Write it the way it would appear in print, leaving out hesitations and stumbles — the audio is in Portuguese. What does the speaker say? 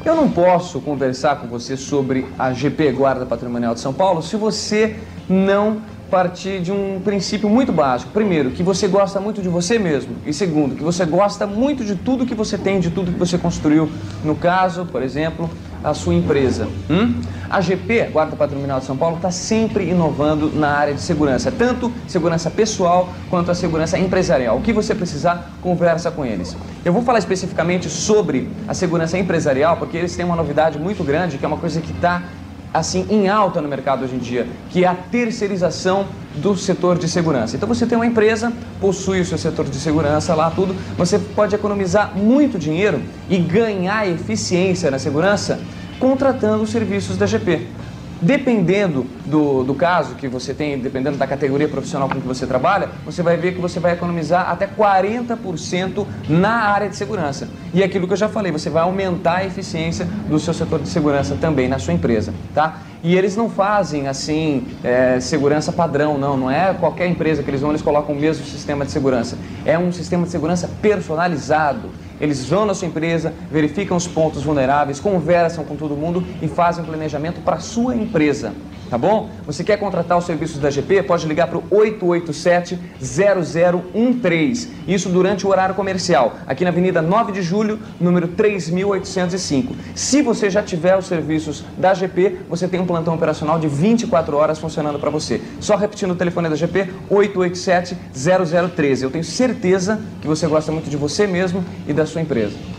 Eu não posso conversar com você sobre a GP Guarda Patrimonial de São Paulo se você não partir de um princípio muito básico. Primeiro, que você gosta muito de você mesmo. E segundo, que você gosta muito de tudo que você tem, de tudo que você construiu. No caso, por exemplo, a sua empresa. A GP, Guarda Patrimonial de São Paulo, está sempre inovando na área de segurança. Tanto segurança pessoal quanto a segurança empresarial. O que você precisar, conversa com eles. Eu vou falar especificamente sobre a segurança empresarial, porque eles têm uma novidade muito grande, que é uma coisa que está assim, em alta no mercado hoje em dia, que é a terceirização do setor de segurança. Então você tem uma empresa, possui o seu setor de segurança lá, tudo, você pode economizar muito dinheiro e ganhar eficiência na segurança contratando os serviços da GP. Dependendo do caso que você tem, dependendo da categoria profissional com que você trabalha, você vai ver que você vai economizar até 40% na área de segurança. E é aquilo que eu já falei, você vai aumentar a eficiência do seu setor de segurança também na sua empresa, tá? E eles não fazem, assim, segurança padrão, não é qualquer empresa que eles colocam o mesmo sistema de segurança. É um sistema de segurança personalizado. Eles vão na sua empresa, verificam os pontos vulneráveis, conversam com todo mundo e fazem um planejamento para a sua empresa, tá bom? Você quer contratar os serviços da GP? Pode ligar para o 887-0013, isso durante o horário comercial, aqui na Avenida 9 de Julho, número 3805. Se você já tiver os serviços da GP, você tem um plantão operacional de 24 horas funcionando para você. Só repetindo o telefone da GP, 887-0013. Eu tenho certeza que você gosta muito de você mesmo e da sua empresa.